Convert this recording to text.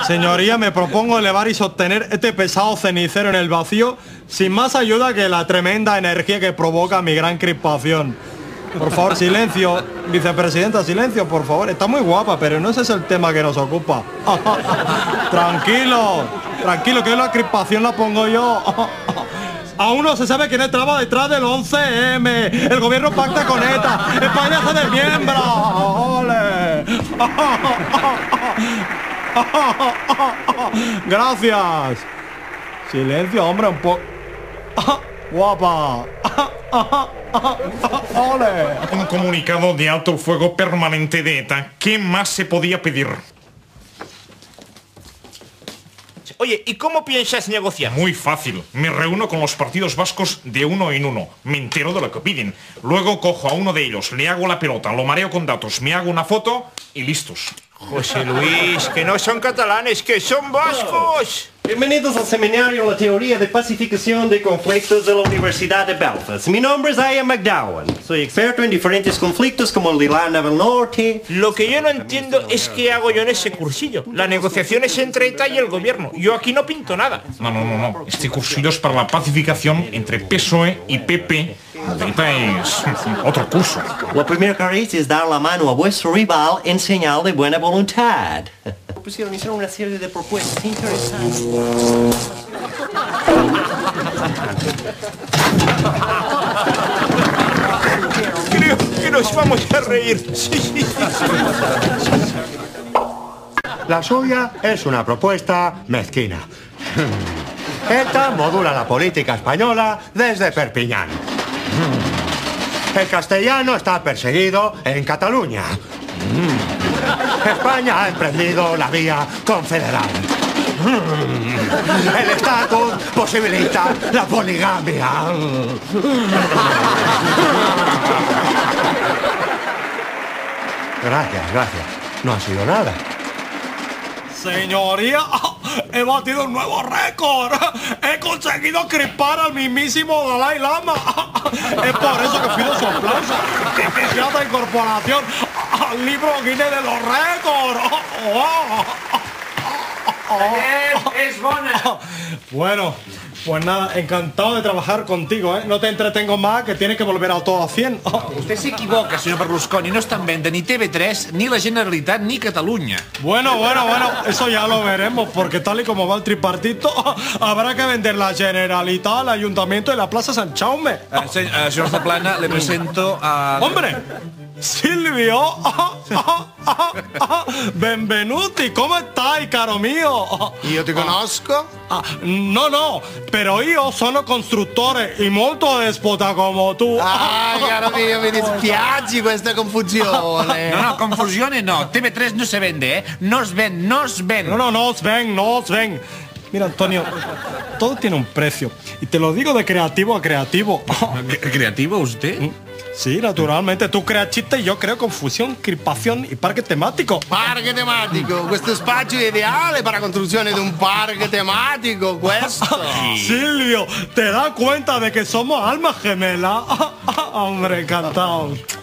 Señoría, me propongo elevar y sostener este pesado cenicero en el vacío sin más ayuda que la tremenda energía que provoca mi gran crispación. Por favor, silencio. Vicepresidenta, silencio, por favor. Está muy guapa, pero no ese es el tema que nos ocupa. Tranquilo, tranquilo, que la crispación la pongo yo. Aún no se sabe quién estaba detrás del 11M. El gobierno pacta con ETA. España se desmiembra. ¡Ole! Gracias. Silencio, hombre, un poco. Guapa. ¡Ole! Un comunicado de alto fuego permanente de ETA. ¿Qué más se podía pedir? Oye, ¿y cómo piensas negociar? Muy fácil. Me reúno con los partidos vascos de uno en uno. Me entero de lo que piden. Luego cojo a uno de ellos, le hago la pelota, lo mareo con datos, me hago una foto y listos. José Luis, que no son catalanes, que son vascos. Bienvenidos al seminario La Teoría de Pacificación de Conflictos de la Universidad de Belfast. Mi nombre es Ian McDowell. Soy experto en diferentes conflictos como el de Irlanda del Norte. Lo que yo no entiendo es qué hago yo en ese cursillo. La negociación es entre ETA y el gobierno. Yo aquí no pinto nada. No. Este cursillo es para la pacificación entre PSOE y PP. ETA es otro curso. Lo primero que haréis es dar la mano a vuestro rival en señal de buena voluntad. Propusieron hacer una serie de propuestas interesantes. Creo que nos vamos a reír. Sí. La suya es una propuesta mezquina. ETA modula la política española desde Perpiñán. El castellano está perseguido en Cataluña. España ha emprendido la vía confederal. El estatus posibilita la poligamia. Gracias. No ha sido nada. Señoría, he batido un nuevo récord. He conseguido crispar al mismísimo Dalai Lama. Es por eso que pido su aplauso. Iniciada incorporación al libro Guinness de los récords. Es bona. Bueno, pues nada, encantado de trabajar contigo, ¿eh? No te entretengo más, que tienes que volver a todo a 100. Usted s'equivoca, senyor Berlusconi. No està en venda ni TV3, ni la Generalitat, ni Catalunya. Bueno, eso ya lo veremos, porque tal y como va el tripartito, habrá que vender la Generalitat, el Ayuntamiento y la Plaza San Jaume. Señor Zaplana, le presento a... ¡Hombre! Silvio, benvenuti, ¿cómo estáis, caro mío? Io ti conosco? No, però io sono costruttore e molto despota come tu. Caro mio, mi dispiace questa confusione. No, confusione no. TV3 no se vende, ¿eh? No es ven. No os ven. Mira, Antonio, todo tiene un precio. Y te lo digo de creativo a creativo. ¿Creativo usted? Sí, naturalmente. Tú creas chistes y yo creo confusión, crispación y parque temático. Parque tematico, questo spazio è ideale per la costruzione di un parque tematico, questo. Silvio, ¿te das cuenta de que somos almas gemelas? Hombre, encantado.